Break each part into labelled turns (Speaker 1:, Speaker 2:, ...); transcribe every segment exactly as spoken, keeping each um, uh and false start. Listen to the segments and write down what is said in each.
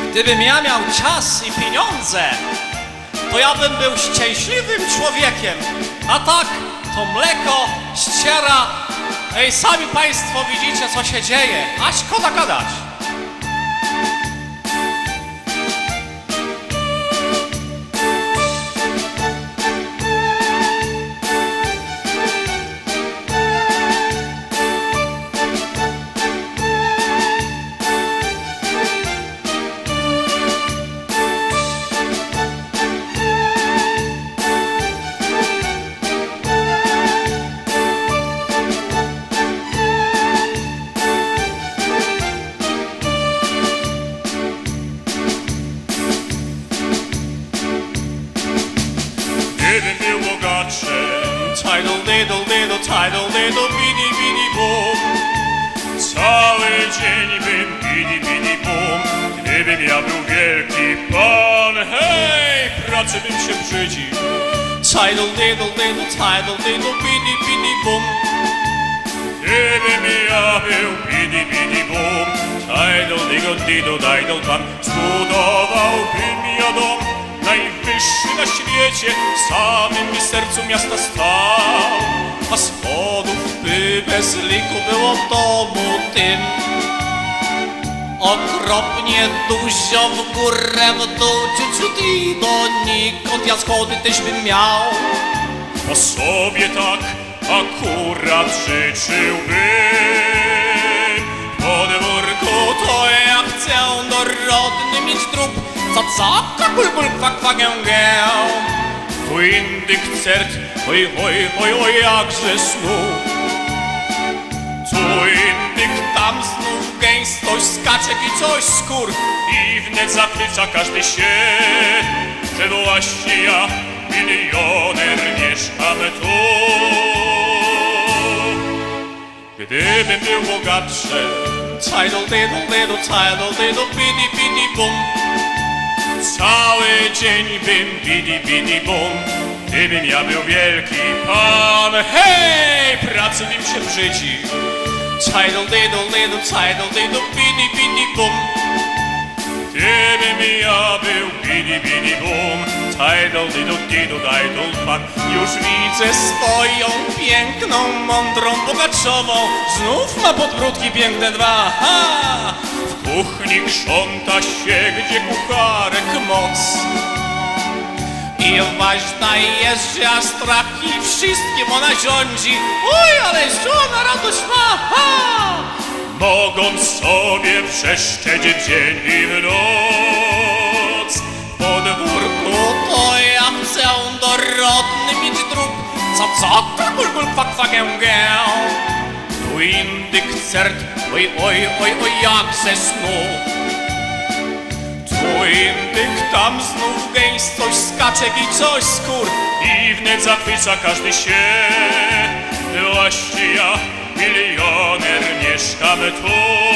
Speaker 1: Gdybym ja miał czas i pieniądze, to ja bym był szczęśliwym człowiekiem. A tak, to mleko ściera. Ej, sami państwo widzicie, co się dzieje. A szkoda gadać.
Speaker 2: Gdybym był bogatszym,
Speaker 1: Tidal diddle diddle, tidal diddle, bidi bidi bum.
Speaker 2: cały dzień bym bidi bidi bum. Gdybym ja był wielki pan, hej, pracy bym się brzydził.
Speaker 1: Tidal diddle diddle, tidal diddle, bidi bidi bum.
Speaker 2: Gdybym ja był bidi bidi bum, tidal diddle diddle diddle pan, zbudowałbym ja dom najwyższy na świecie, w samym mi sercu miasta stał.
Speaker 1: A schodów by bez liku było w domu tym. Okropnie dużo w górę, w dół, ciut i donikąd. Ja schody też bym miał.
Speaker 2: Po sobie tak akurat życzyłbym.
Speaker 1: W podwórku to ja chcę dorodny mieć drób. Co, co? Kakul, bul, kwak, kwagę, gę.
Speaker 2: Tu indyk cert, oj, oj, oj, oj, jakże snów.
Speaker 1: Tu indyk, tam znów gęstość, skaczek i coś skór.
Speaker 2: I wnet zachwyca każdy się, że właśnie ja, milioner, mieszkam tu. Gdybym był bogatszy,
Speaker 1: Tidal diddle diddle, tidal diddle, bidi bidi bum.
Speaker 2: cały dzień bym bidi bidi bum. Gdybym ja był wielki pan, hej, pracy bym się brzydził.
Speaker 1: Tidal diddle diddle, tidal diddle, bidi bidi bum.
Speaker 2: Gdybym ja był bidi bidi bum, tidal diddle diddle diddle pan.
Speaker 1: Już widzę swoją piękną, mądrą, bogaczową. Znów ma podbródki piękne dwa. Ha!
Speaker 2: W kuchni krząta się, gdzie kucharek moc.
Speaker 1: I ważna jest, że ja strach i wszystkim ona rządzi. Oj, ale żona radość ma. Ha!
Speaker 2: Mogąc sobie przeszczędzić dzień i w noc.
Speaker 1: W podwórku to ja chcę dorodny mieć drób. Co, co? Kakul, bul, kwak, kwagę, gę. Tu indyk cert, oj, oj, oj, oj, jakże snów. Tu indyk, tam znów gęstość, skaczek i coś skór.
Speaker 2: I wnet zachwyca każdy się, że właśnie ja, milioner, mieszkam tu.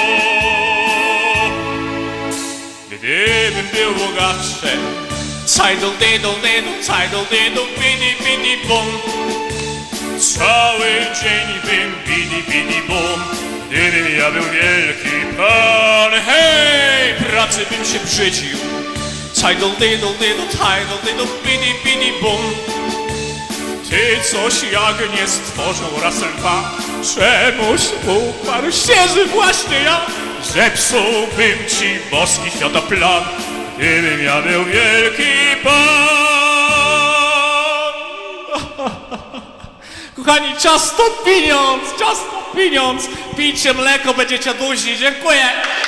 Speaker 2: Gdybym był bogatszy,
Speaker 1: Tidal diddle diddle, tidal diddle, bidi bidi bum.
Speaker 2: cały dzień bym bidi bidi bum. Gdybym ja był wielki pan, hej, pracy bym się brzydził.
Speaker 1: Tidal diddle diddle, tidal diddle, bidi bidi bum.
Speaker 2: Ty coś jak nie stworzył raz lwa, czemuś uparł się, że właśnie ja zepsułbym ci boski światoplan, gdybym ja był wielki pan.
Speaker 1: Kochani, czas to pieniądz, czas to pieniądz. Pijcie mleko, będziecie duzi. Dziękuję.